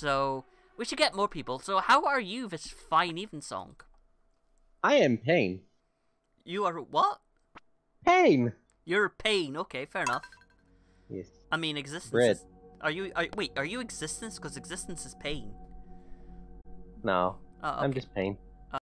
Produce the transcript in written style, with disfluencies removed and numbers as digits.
So we should get more people. So how are you this fine evensong? I am pain. You are what? Pain! You're pain. Okay, fair enough. Yes. I mean, existence Bread. is... Wait, are you existence? Because existence is pain. No. Oh, okay. I'm just pain.